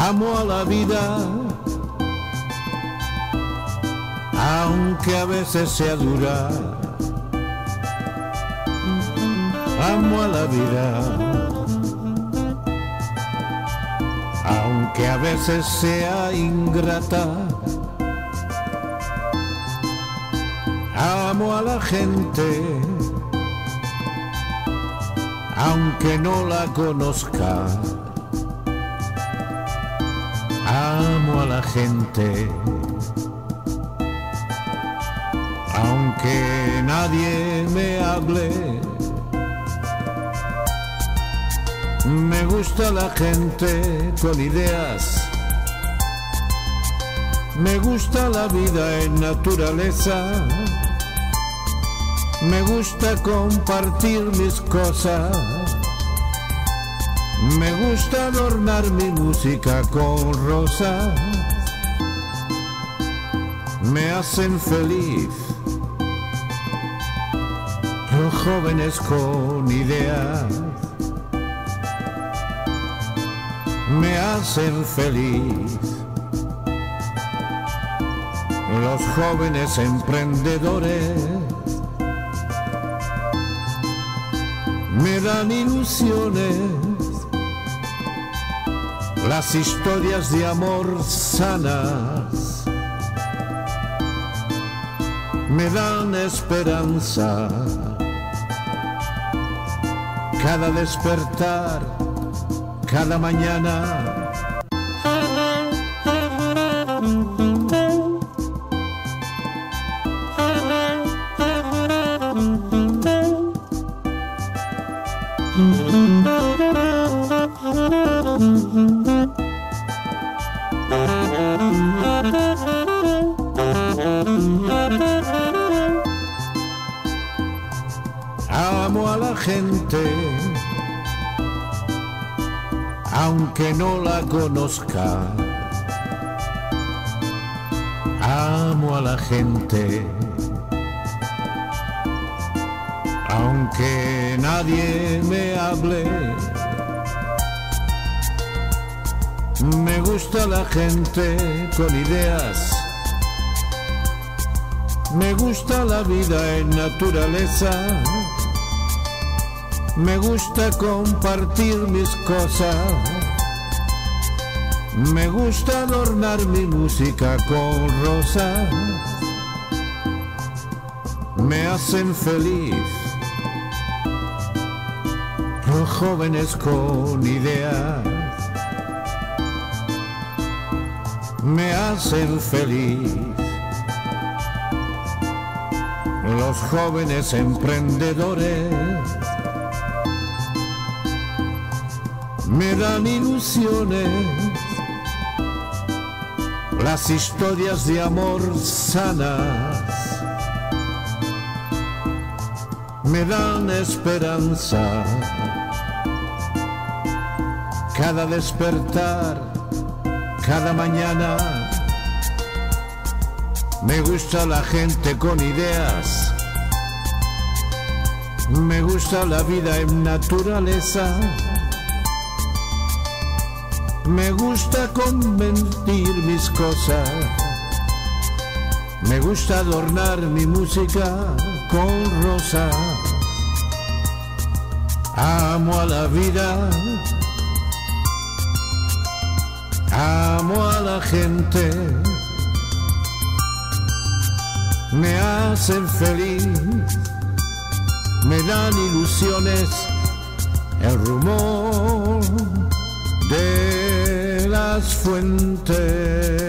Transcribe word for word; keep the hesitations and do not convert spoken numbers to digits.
Amo a la vida, aunque a veces sea dura. Amo a la vida, aunque a veces sea ingrata. Amo a la gente, aunque no la conozca. Amo a la gente, aunque nadie me hable. Me gusta la gente con ideas, me gusta la vida en naturaleza, me gusta compartir mis cosas, me gusta adornar mi música con rosas. Me hacen feliz los jóvenes con ideas, me hacen feliz los jóvenes emprendedores, me dan ilusiones las historias de amor sanas, me dan esperanza cada despertar, cada mañana. Amo a la gente, aunque no la conozca. Amo a la gente, aunque nadie me hable. Me gusta la gente con ideas, me gusta la vida en naturaleza, me gusta compartir mis cosas, me gusta adornar mi música con rosas. Me hacen feliz los jóvenes con ideas, me hacen feliz los jóvenes emprendedores, me dan ilusiones las historias de amor sanas, me dan esperanza cada despertar, cada mañana. Me gusta la gente con ideas, me gusta la vida en naturaleza, me gusta convertir mis cosas, me gusta adornar mi música con rosas. Amo a la vida, amo a la gente, me hacen feliz, me dan ilusiones, el rumor de las fuentes.